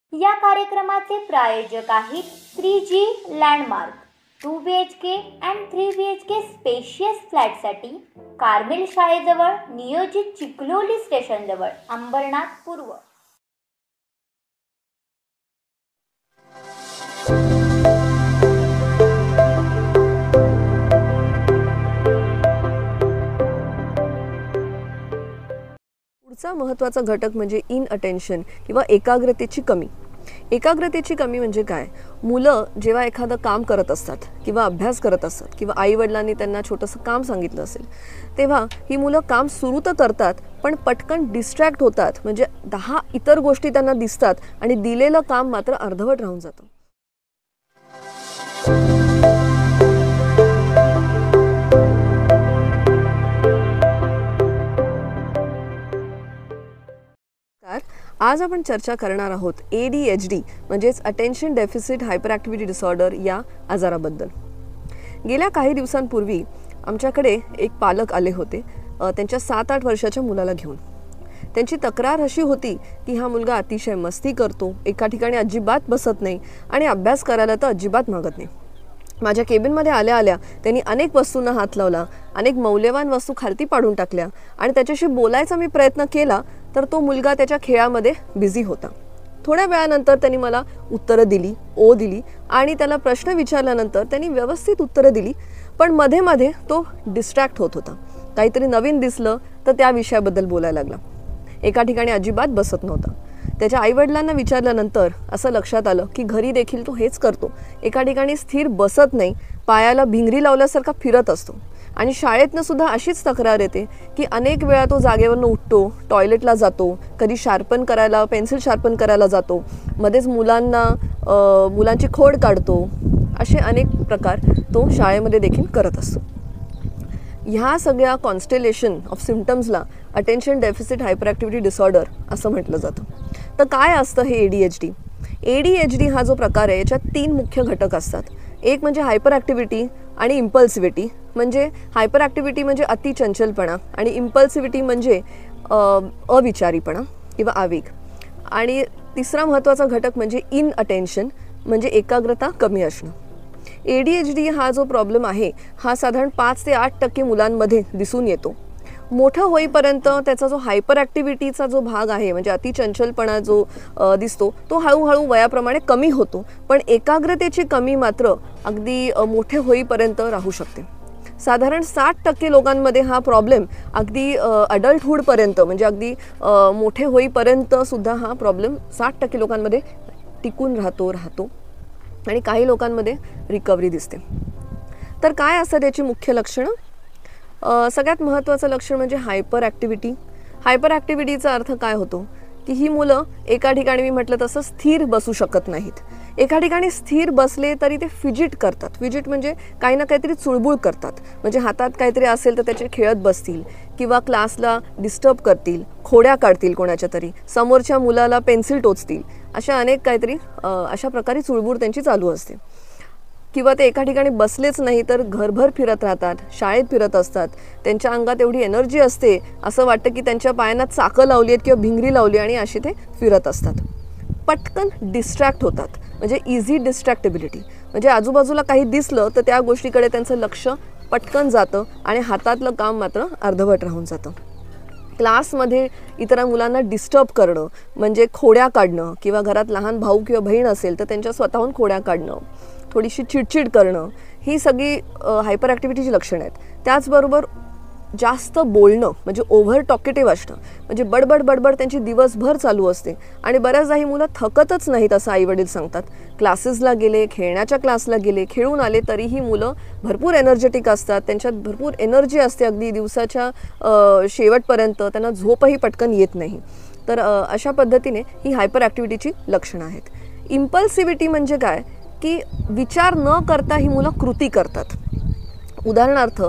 या कार्यक्रमाचे प्रायोजक आहेत 3G landmark 2BHK and 3BHK spacious फ्लॅटसाठी कार्मेल शाळेजवळ नियोजित चिखलोली स्टेशनजवळ अंबरनाथ पूर्व. पुढचा महत्त्वाचा घटक म्हणजे इनअटेन्शन किंवा एकाग्रतेची कमी. एकाग्रतेची कमी म्हणजे काय? मुलं जेव्हा एखादं काम करत असतात किंवा अभ्यास करत असतात किंवा आईवडिलांनी त्यांना छोटंसं काम सांगितलं असेल, तेव्हा ही मुलं काम सुरू तर करतात पण पटकन डिस्ट्रॅक्ट होतात. म्हणजे 10 इतर गोष्टी त्यांना दिसतात आणि दिलेलं काम मात्र अर्धवट राहून जातं. आज आपण चर्चा करणार आहोत ADHD म्हणजेच attention deficit hyper activity disorder या आजाराबद्दल. गेल्या काही दिवसांपूर्वी आमच्याकडे एक पालक आले होते त्यांच्या 7-8 वर्षाच्या मुलाला घेऊन. त्यांची तक्रार अशी होती की हा मुलगा अतिशय मस्ती करतो, एका ठिकाणी अजिबात बसत नाही आणि अभ्यास करायला तर अजिबात मागत नाही. माझ्या केबिनमध्ये आल्या आल्या त्यांनी अनेक वस्तूंना हात लावला, अनेक मौल्यवान वस्तू खालती पाडून टाकल्या आणि त्याच्याशी बोलायचा मी प्रयत्न केला तर तो मुलगा त्याच्या खेळामध्ये बिझी होता. थोड्या वेळानंतर त्यांनी मला उत्तरं दिली, दिली आणि त्याला प्रश्न विचारल्यानंतर त्यांनी व्यवस्थित उत्तरं दिली, पण मध्ये मध्ये तो डिस्ट्रॅक्ट होत होता. काहीतरी नवीन दिसलं तर त्या विषयाबद्दल बोलायला लागला. एका ठिकाणी अजिबात बसत नव्हता. त्याच्या आईवडिलांना विचारल्यानंतर असं लक्षात आलं की घरी देखील तो हेच करतो. एका ठिकाणी स्थिर बसत नाही, पायाला भिंगरी लावल्यासारखा फिरत असतो. आणि शाळेतनं सुद्धा अशीच तक्रार येते की अनेक वेळा तो जागेवरनं उठतो, टॉयलेटला जातो, कधी पेन्सिल शार्पन करायला जातो, मध्येच मुलांची खोड काढतो. असे अनेक प्रकार तो शाळेमध्ये देखील करत असतो. ह्या सगळ्या कॉन्स्टेलेशन ऑफ सिम्पटम्सला attention deficit hyper activity disorder असं म्हटलं जातं. तर काय असतं हे ADHD? ADHD हा जो प्रकार आहे याच्यात 3 मुख्य घटक असतात. एक म्हणजे हायपर ॲक्टिव्हिटी आणि इम्पल्सिव्हिटी. म्हणजे हायपर ॲक्टिव्हिटी म्हणजे अतिचंचलपणा आणि इम्पल्सिव्हिटी म्हणजे अविचारीपणा किंवा आवेग. आणि तिसरा महत्त्वाचा घटक म्हणजे इनअटेन्शन म्हणजे एकाग्रता कमी असणं. ADHD हा जो प्रॉब्लेम आहे हा साधारण 5 ते 8% मुलांमध्ये दिसून येतो. मोठं होईपर्यंत त्याचा जो हायपर ॲक्टिव्हिटीचा जो भाग आहे म्हणजे अतिचंचलपणा जो दिसतो तो हळूहळू वयाप्रमाणे कमी होतो, पण एकाग्रतेची कमी मात्र अगदी मोठे होईपर्यंत राहू शकते. साधारण 60% लोकांमध्ये हा प्रॉब्लेम अगदी अडल्टहूडपर्यंत म्हणजे अगदी मोठे होईपर्यंत सुद्धा हा प्रॉब्लेम 60% लोकांमध्ये टिकून राहतो आणि काही लोकांमध्ये रिकव्हरी दिसते. तर काय असतं त्याची मुख्य लक्षणं? सगळ्यात महत्त्वाचं लक्षण म्हणजे हायपर ॲक्टिव्हिटी. हायपर ॲक्टिव्हिटीचा अर्थ काय होतो की ही मुलं एका ठिकाणी मी म्हटलं तसं स्थिर बसू शकत नाहीत. एका ठिकाणी स्थिर बसले तरी ते फिजिट करतात. फिजिट म्हणजे काही ना काहीतरी चुळबुळ करतात. म्हणजे हातात काहीतरी असेल तर त्याचे खेळत बसतील किंवा क्लासला डिस्टर्ब करतील, खोड्या काढतील कोणाच्या तरी, समोरच्या मुलाला पेन्सिल टोचतील. अशा अनेक काहीतरी अशा प्रकारे चुळबुळ त्यांची चालू असते. किंवा ते एका ठिकाणी बसलेच नाही तर घरभर फिरत राहतात, शाळेत फिरत असतात. त्यांच्या अंगात एवढी एनर्जी असते असं वाटतं की त्यांच्या पायांना चाकं लावली आहेत किंवा भिंगरी लावली आणि अशी ते फिरत असतात. पटकन डिस्ट्रॅक्ट होतात म्हणजे इझी डिस्ट्रॅक्टेबिलिटी. म्हणजे आजूबाजूला काही दिसलं तर त्या गोष्टीकडे त्यांचं लक्ष पटकन जातं आणि हातातलं काम मात्र अर्धवट राहून जातं. क्लासमध्ये इतर मुलांना डिस्टर्ब करणं म्हणजे खोड्या काढणं किंवा घरात लहान भाऊ किंवा बहीण असेल तर त्यांच्या स्वतःहून खोड्या काढणं, थोडीशी चिडचिड करणं, ही सगळी हायपर ॲक्टिव्हिटीची लक्षणं आहेत. त्याचबरोबर जास्त बोलणं म्हणजे ओव्हर टॉकेटिव्ह असणं म्हणजे बडबड त्यांची दिवसभर चालू असते आणि बऱ्याचदा ही मुलं थकतच नाहीत असं आईवडील सांगतात. क्लासेसला गेले, खेळण्याच्या क्लासला गेले, खेळून आले तरीही मुलं भरपूर एनर्जेटिक असतात, त्यांच्यात भरपूर एनर्जी असते अगदी दिवसाच्या शेवटपर्यंत, त्यांना झोपही पटकन येत नाही. तर अशा पद्धतीने ही हायपर ॲक्टिव्हिटीची लक्षणं आहेत. इम्पल्सिव्हिटी म्हणजे काय की विचार न करता ही मुलं कृती करतात. उदाहरणार्थ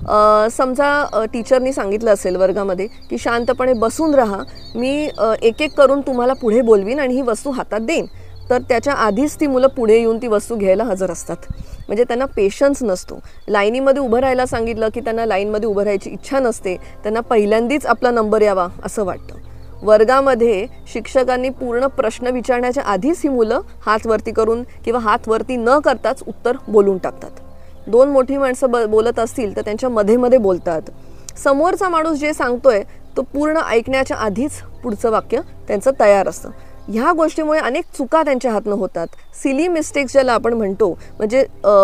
समजा टीचरनी सांगितलं असेल वर्गामध्ये की शांतपणे बसून राहा, मी एक एक करून तुम्हाला पुढे बोलवीन आणि ही वस्तू हातात देईन, तर त्याच्या आधीच ती मुलं पुढे येऊन ती वस्तू घ्यायला हजर असतात. म्हणजे त्यांना पेशन्स नसतो. लाईनीमध्ये उभं राहायला सांगितलं की त्यांना लाईनमध्ये उभं राहायची इच्छा नसते, त्यांना पहिल्यांदाच आपला नंबर यावा असं वाटतं. वर्गामध्ये शिक्षकांनी पूर्ण प्रश्न विचारण्याच्या आधीच ही मुलं हात वरती करून किंवा हात वरती न करताच उत्तर बोलून टाकतात. दोन मोठी माणसं बोलत असतील तर त्यांच्या मध्ये मध्ये बोलतात. समोरचा माणूस जे सांगतोय तो पूर्ण ऐकण्याच्या आधीच पुढचं वाक्य त्यांचं तयार असतं. ह्या गोष्टीमुळे अनेक चुका त्यांच्या हातनं होतात. सिली मिस्टेक्स ज्याला आपण म्हणतो, म्हणजे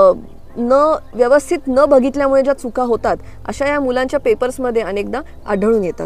व्यवस्थित न बघितल्यामुळे ज्या चुका होतात अशा या मुलांच्या पेपर्समध्ये अनेकदा आढळून येतात.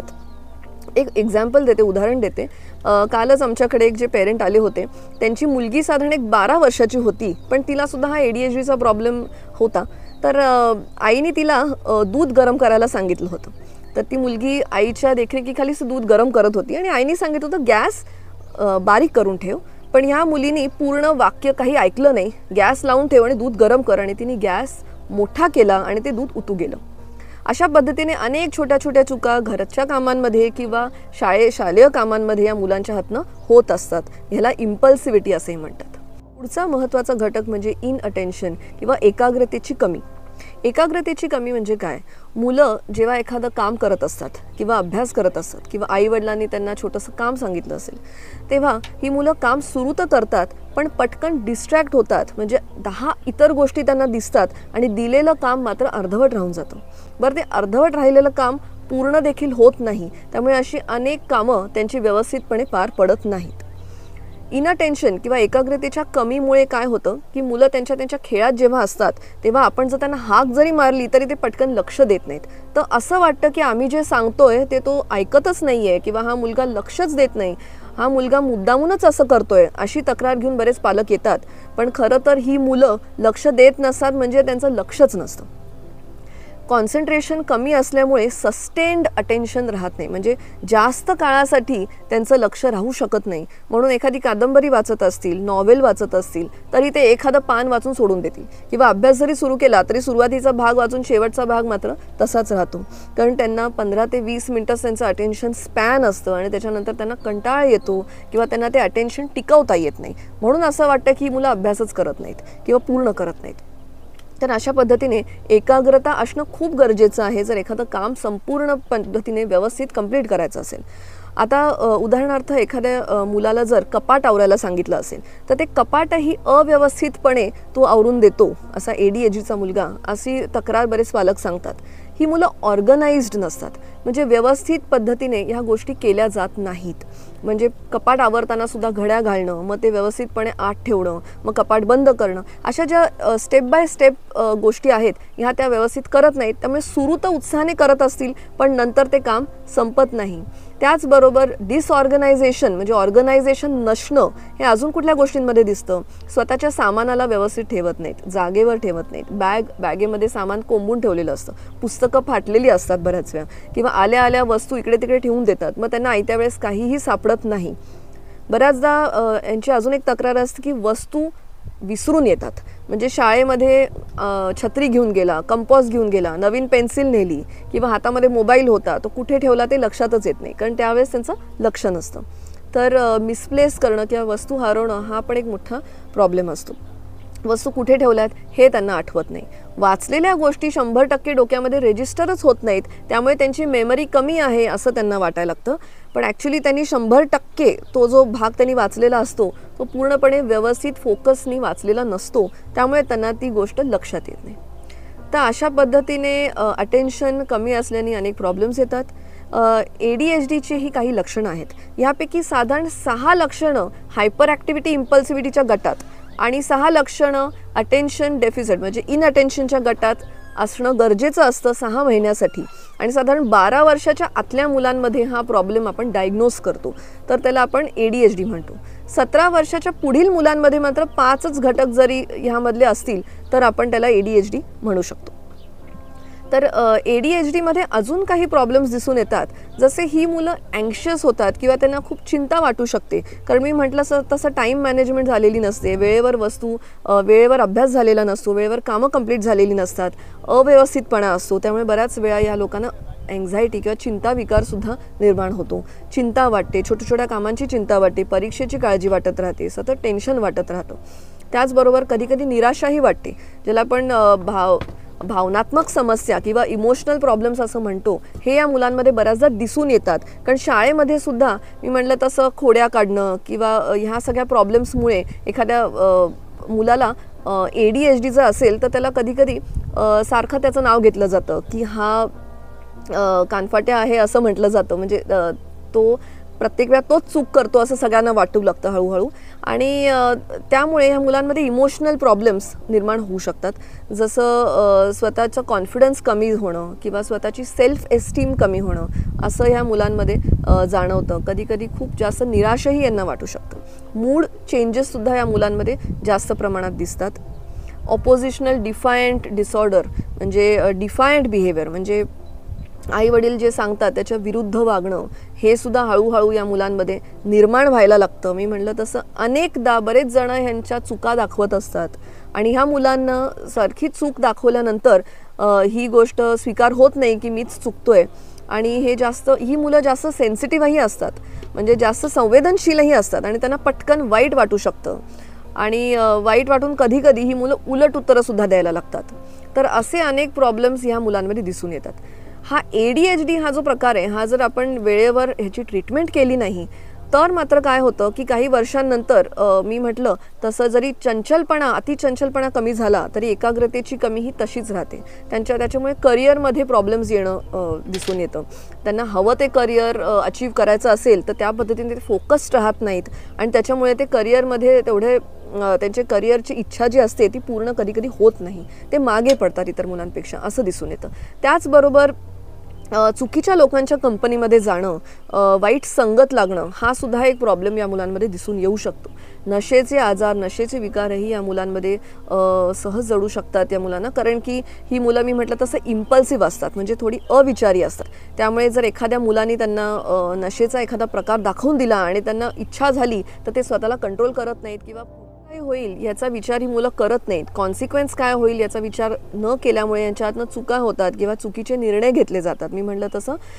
एक एक्झाम्पल देते, उदाहरण देते. कालच आमच्याकडे एक जे पेरेंट आले होते, त्यांची मुलगी साधारण एक 12 वर्षाची होती, पण तिलासुद्धा हा ADHDचा प्रॉब्लेम होता. तर आईने तिला दूध गरम करायला सांगितलं होतं. तर ती मुलगी आईच्या देखरेखीखालीच दूध गरम करत होती आणि आईने सांगितलं होतं गॅस बारीक करून ठेव. पण ह्या मुलीने पूर्ण वाक्य काही ऐकलं नाही. गॅस लावून ठेव आणि दूध गरम कर, आणि तिने गॅस मोठा केला आणि ते दूध उतू गेलं. अशा पद्धतीने अनेक छोट्या छोट्या चुका घरच्या कामांमध्ये किंवा शालेय कामांमध्ये या मुलांच्या हातनं होत असतात. ह्याला इम्पल्सिव्हिटी असे म्हणतात. पुढचा महत्त्वाचा घटक म्हणजे इनअटेन्शन किंवा एकाग्रतेची कमी. एकाग्रतेची कमी म्हणजे काय? मुलं जेव्हा एखादं काम करत असतात किंवा अभ्यास करत असतात किंवा आईवडिलांनी त्यांना छोटंसं काम सांगितलं असेल, तेव्हा ही मुलं काम सुरू तर करतात पण पटकन डिस्ट्रॅक्ट होतात. म्हणजे 10 इतर गोष्टी त्यांना दिसतात आणि दिलेलं काम मात्र अर्धवट राहून जातं. बरं, ते अर्धवट राहिलेलं काम पूर्ण देखील होत नाही. त्यामुळे अशी अनेक कामं त्यांची व्यवस्थितपणे पार पडत नाहीत. इनअटेन्शन किंवा एकाग्रतेच्या कमीमुळे काय होतं की मुलं त्यांच्या खेळात जेव्हा असतात तेव्हा आपण जर त्यांना हाक जरी मारली तरी ते पटकन लक्ष देत नाहीत. तर असं वाटतं की आम्ही जे सांगतोय ते तो ऐकतच नाही आहे किंवा हा मुलगा लक्षच देत नाही, हा मुलगा मुद्दामूनच असं करतोय, अशी तक्रार घेऊन बरेच पालक येतात. पण खरं तर ही मुलं लक्ष देत नसतात, म्हणजे त्यांचं लक्षच नसतं. कॉन्सन्ट्रेशन कमी असल्यामुळे सस्टेन्ड अटेन्शन राहत नाही, म्हणजे जास्त काळासाठी त्यांचं लक्ष राहू शकत नाही. म्हणून एखादी कादंबरी वाचत असतील, नॉवेल वाचत असतील तरी ते एखादं पान वाचून सोडून देतील किंवा अभ्यास जरी सुरू केला तरी सुरुवातीचा भाग वाचून शेवटचा भाग मात्र तसाच राहतो. कारण त्यांना 15 ते 20 मिनिटच त्यांचं अटेन्शन स्पॅन असतं आणि त्याच्यानंतर त्यांना कंटाळा येतो किंवा त्यांना ते अटेन्शन टिकवता येत नाही. म्हणून असं वाटतं की ही मुलं अभ्यासच करत नाहीत किंवा पूर्ण करत नाहीत. तर अशा पद्धतीने एकाग्रता असणं खूप गरजेचं आहे जर एखादं काम संपूर्ण पद्धतीने व्यवस्थित कंप्लीट करायचं असेल. आता उदाहरणार्थ एखाद्या मुलाला जर कपाट आवरायला सांगितलं असेल तर ते कपाटही अव्यवस्थितपणे तो आवरून देतो असा ADHDचा मुलगा, अशी तक्रार बरेच पालक सांगतात. ही मुलं ऑर्गनाइज्ड नसतात, म्हणजे व्यवस्थित पद्धतीने ह्या गोष्टी केल्या जात नाहीत. म्हणजे कपाट आवरताना सुद्धा घड्या घालणं, मग ते व्यवस्थितपणे आत ठेवणं, मग कपाट बंद करणं, अशा ज्या स्टेप बाय स्टेप गोष्टी आहेत ह्या त्या व्यवस्थित करत नाहीत. त्यामुळे सुरू तर उत्साहाने करत असतील पण नंतर ते काम संपत नाही. त्याचबरोबर डिसऑर्गनायझेशन म्हणजे ऑर्गनायझेशन नसणं हे अजून कुठल्या गोष्टींमध्ये दिसतं. स्वतःच्या सामानाला व्यवस्थित ठेवत नाहीत, जागेवर ठेवत नाहीत, बॅगेमध्ये सामान कोंबून ठेवलेलं असतं, पुस्तकं फाटलेली असतात बऱ्याच वेळा, किंवा आल्या आल्या वस्तू इकडे तिकडे ठेवून देतात, मग त्यांना आयत्या वेळेस काहीही सापडत नाही. बऱ्याचदा यांची अजून एक तक्रार असते की वस्तू विसरून येतात. म्हणजे शाळेमध्ये छत्री घेऊन गेला, कंपॉस घेऊन गेला, नवीन पेन्सिल नेली किंवा हातामध्ये मोबाईल होता, तो कुठे ठेवला ते लक्षातच येत नाही, कारण त्यावेळेस त्यांचं लक्ष नसतं. तर मिसप्लेस करणं किंवा वस्तू हरवणं हा पण एक मोठा प्रॉब्लेम असतो. वस्तू कुठे ठेवल्यात हे त्यांना आठवत नाही. वाचलेल्या गोष्टी 100% डोक्यामध्ये रेजिस्टरच होत नाहीत, त्यामुळे त्यांची मेमरी कमी आहे असं त्यांना वाटायला लागतं. पण ॲक्च्युली त्यांनी 100% तो जो भाग त्यांनी वाचलेला असतो तो पूर्णपणे व्यवस्थित फोकसनी वाचलेला नसतो, त्यामुळे त्यांना ती गोष्ट लक्षात येत नाही. तर अशा पद्धतीने अटेन्शन कमी असल्याने अनेक प्रॉब्लेम्स येतात. ADHDची ही काही लक्षणं आहेत. यापैकी साधारण 6 लक्षणं हायपर ॲक्टिव्हिटी इम्पल्सिव्हिटीच्या गटात आणि 6 लक्षणं अटेन्शन डेफिसिट म्हणजे इनअटेन्शनच्या गटात असणं गरजेचं असतं 6 महिन्यासाठी. आणि साधारण 12 वर्षाच्या आतल्या मुलांमध्ये हा प्रॉब्लेम आपण डायग्नोज करतो, तर त्याला आपण ADHD म्हणतो. 17 वर्षाच्या पुढील मुलांमध्ये मात्र 5च घटक जरी ह्यामधले असतील तर आपण त्याला ADHD म्हणू शकतो. तर ADHDमध्ये अजून काही प्रॉब्लेम्स दिसून येतात, जसे ही मुलं अँक्शियस होतात किंवा त्यांना खूप चिंता वाटू शकते, कारण मी म्हटलं तसं टाईम मॅनेजमेंट झालेली नसते, वेळेवर अभ्यास झालेला नसतो, वेळेवर कामं कंप्लीट झालेली नसतात, अव्यवस्थितपणा असतो. त्यामुळे बऱ्याच वेळा या लोकांना अँक्झायटी किंवा चिंता विकारसुद्धा निर्माण होतो. चिंता वाटते, छोट्या छोट्या कामांची चिंता वाटते, परीक्षेची काळजी वाटत राहते, सतत टेन्शन वाटत राहतं. त्याचबरोबर कधीकधी निराशाही वाटते, ज्याला आपण भावनात्मक समस्या किंवा इमोशनल प्रॉब्लेम्स असं म्हणतो, हे या मुलांमध्ये बऱ्याचदा दिसून येतात. कारण शाळेमध्ये सुद्धा मी म्हटलं तसं खोड्या काढणं किंवा ह्या सगळ्या प्रॉब्लेम्समुळे एखाद्या मुलाला ADHD जर असेल तर त्याला कधीकधी सारखं त्याचं नाव घेतलं जातं की हा कानफाट्या आहे असं म्हटलं जातं. म्हणजे तो प्रत्येक वेळा तोच चूक करतो असं सगळ्यांना वाटू लागतं हळूहळू. आणि त्यामुळे ह्या मुलांमध्ये इमोशनल प्रॉब्लेम्स निर्माण होऊ शकतात. जसं स्वतःचं कॉन्फिडन्स कमी होणं किंवा स्वतःची सेल्फ एस्टीम कमी होणं असं ह्या मुलांमध्ये जाणवतं. कधीकधी खूप जास्त निराशही यांना वाटू शकतं. मूड चेंजेससुद्धा या मुलांमध्ये जास्त प्रमाणात दिसतात. ऑपोजिशनल डिफायंट डिसऑर्डर म्हणजे डिफायंट बिहेवियर म्हणजे आई वडील जे सांगतात त्याच्या विरुद्ध वागणं, हे सुद्धा हळूहळू या मुलांमध्ये निर्माण व्हायला लागतं. मी म्हटलं तसं अनेकदा बरेच जण ह्यांच्या चुका दाखवत असतात आणि ह्या मुलांना सारखी चूक दाखवल्यानंतर ही गोष्ट स्वीकार होत नाही की मीच चुकतोय. आणि ही मुलं जास्त सेन्सिटिव्हही असतात, म्हणजे जास्त संवेदनशीलही असतात आणि त्यांना पटकन वाईट वाटू शकतं. आणि वाईट वाटून कधीकधी ही मुलं उलट उत्तरंसुद्धा द्यायला लागतात. तर असे अनेक प्रॉब्लेम्स ह्या मुलांमध्ये दिसून येतात. हा ADHD हा जो प्रकार आहे, हा जर आपण वेळेवर ह्याची ट्रीटमेंट केली नाही तर मात्र काय होतं की काही वर्षांनंतर मी म्हटलं तसं जरी अतिचंचलपणा कमी झाला तरी एकाग्रतेची कमी ही तशीच राहते. त्याच्यामुळे करिअरमध्ये प्रॉब्लेम्स येणं दिसून येतं. त्यांना हवं ते करिअर अचीव करायचं असेल तर त्या पद्धतीने ते फोकस्ड राहत नाहीत आणि त्याच्यामुळे ते करिअरमध्ये तेवढे त्यांच्या करिअरची इच्छा जी असते ती पूर्ण कधीकधी होत नाही. ते मागे पडतात इतर मुलांपेक्षा असं दिसून येतं. त्याचबरोबर चुकीच्या लोकांच्या कंपनीमध्ये जाणं, वाईट संगत लागणं हा सुद्धा एक प्रॉब्लेम या मुलांमध्ये दिसून येऊ शकतो. नशेचे आजार, नशेचे विकारही या मुलांमध्ये सहज जडू शकतात या मुलांना. कारण की ही मुलं मी म्हटलं तसं इम्पल्सिव्ह असतात, म्हणजे थोडी अविचारी असतात. त्यामुळे जर एखाद्या मुलांनी त्यांना नशेचा एखादा प्रकार दाखवून दिला आणि त्यांना इच्छा झाली तर ते स्वतःला कंट्रोल करत नाहीत किंवा काय होईल याचा विचार ही मुलं करत नाहीत. कॉन्सिक्वेन्स काय होईल याचा विचार न केल्यामुळे यांच्यातनं चुका होतात किंवा चुकीचे निर्णय घेतले जातात. मी म्हटलं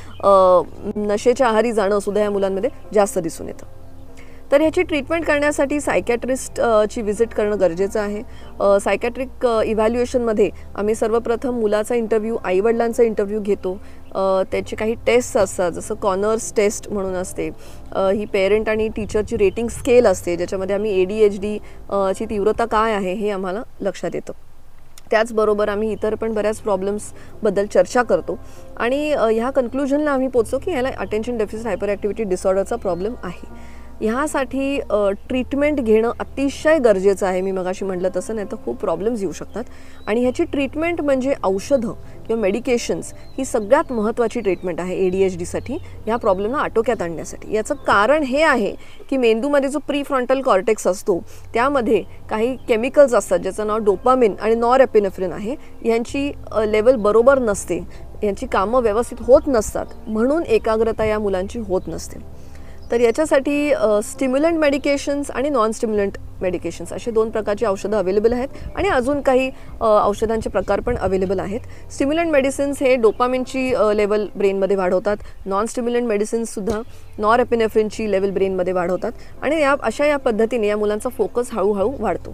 तसं नशेच्या आहारी जाणं सुद्धा या मुलांमध्ये जास्त दिसून येतं. तर ह्याची ट्रीटमेंट करण्यासाठी सायकॅट्रिस्टची व्हिजिट करणं गरजेचं आहे. सायकॅट्रिक इव्हॅल्युएशनमध्ये आम्ही सर्वप्रथम मुलाचा इंटरव्ह्यू, आईवडिलांचा इंटरव्ह्यू घेतो. त्याचे काही टेस्ट असतात, जसं कॉनर्स टेस्ट म्हणून असते. ही पेरेंट आणि टीचरची रेटिंग स्केल असते, ज्याच्यामध्ये आम्ही ADHD ची तीव्रता काय आहे हे आम्हाला लक्षात येतं. त्याचबरोबर आम्ही इतर पण बऱ्याच प्रॉब्लेम्सबद्दल चर्चा करतो आणि ह्या कन्क्लुजनला आम्ही पोचतो की ह्याला अटेन्शन डेफिसिट हायपर ॲक्टिव्हिटी डिसऑर्डरचा प्रॉब्लेम आहे. ह्यासाठी ट्रीटमेंट घेणं अतिशय गरजेचं आहे. मी मगाशी म्हटलं तसं, नाही तर खूप प्रॉब्लेम्स येऊ शकतात. आणि ह्याची ट्रीटमेंट म्हणजे औषधं किंवा मेडिकेशन्स ही सगळ्यात महत्त्वाची ट्रीटमेंट आहे ADHDसाठी, ह्या प्रॉब्लेमला आटोक्यात आणण्यासाठी. याचं कारण हे आहे की मेंदूमध्ये जो प्रीफ्रंटल कॉर्टेक्स असतो त्यामध्ये काही केमिकल्स असतात ज्याचं नाव डोपामिन आणि नॉरएपिनेफ्रिन आहे. यांची लेवल बरोबर नसते, यांची कामं व्यवस्थित होत नसतात, म्हणून एकाग्रता या मुलांची होत नसते. तर याच्यासाठी स्टिम्युलंट मेडिकेशन्स आणि नॉन स्टिम्युलंट मेडिकेशन्स असे 2 प्रकारची औषधं अवेलेबल आहेत आणि अजून काही औषधांचे प्रकार पण अवेलेबल आहेत. स्टिम्युलंट मेडिसिन्स हे डोपामिनची लेवल ब्रेनमध्ये वाढवतात. नॉन स्टिम्युलंट मेडिसिन्ससुद्धा नॉरएपिनेफ्रिनची लेवल ब्रेनमध्ये वाढवतात आणि अशा पद्धतीने या मुलांचा फोकस हळूहळू वाढतो.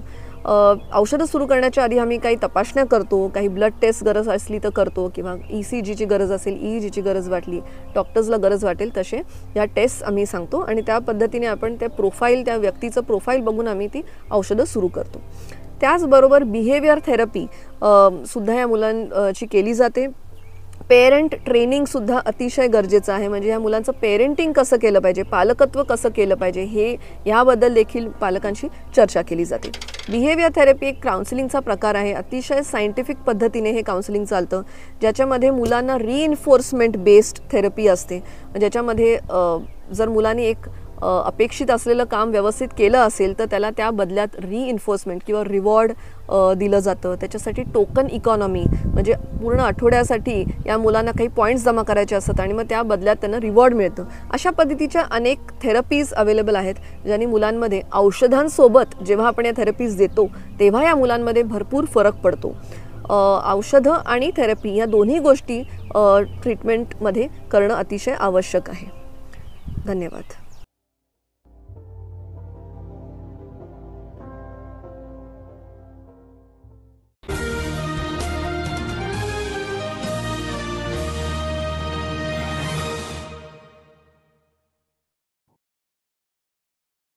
औषधं सुरू करण्याच्या आधी आम्ही काही तपासण्या करतो, काही ब्लड टेस्ट गरज असली तर करतो किंवा ECGची गरज असेल, EEGची गरज वाटली, डॉक्टर्सला गरज वाटेल तसे या टेस्ट आम्ही सांगतो आणि त्या पद्धतीने आपण त्या व्यक्तीचं प्रोफाईल बघून आम्ही ती औषधं सुरू करतो. त्याचबरोबर बिहेवियर थेरपी सुद्धा या मुलांची केली जाते. पेरेंट ट्रेनिंगसुद्धा अतिशय गरजेचं आहे. म्हणजे ह्या मुलांचं पेरेंटिंग कसं केलं पाहिजे, पालकत्व कसं केलं पाहिजे याबद्दल देखील पालकांशी चर्चा केली जाते. बिहेवियर थेरपी एक काउन्सिलिंगचा प्रकार आहे. अतिशय सायंटिफिक पद्धतीने हे काउन्सिलिंग चालतं, ज्याच्यामध्ये मुलांना रिइन्फोर्समेंट बेस्ड थेरपी असते. ज्याच्यामध्ये जर मुलांनी एक अपेक्षित असलेलं काम व्यवस्थित केलं असेल तर त्याला त्या बदल्यात रिइन्फोर्समेंट किंवा रिवॉर्ड दिलं जातं. त्याच्यासाठी टोकन इकॉनॉमी म्हणजे पूर्ण आठवड्यासाठी या मुलांना काही पॉईंट्स जमा करायचे असतात आणि मग त्या बदल्यात त्यांना रिवॉर्ड मिळतं. अशा पद्धतीच्या अनेक थेरपीज अवेलेबल आहेत, ज्यांनी मुलांमध्ये औषधांसोबत जेव्हा आपण या थेरपीज देतो तेव्हा या मुलांमध्ये भरपूर फरक पडतो. औषधं आणि थेरपी या दोन्ही गोष्टी ट्रीटमेंटमध्ये करणं अतिशय आवश्यक आहे. धन्यवाद.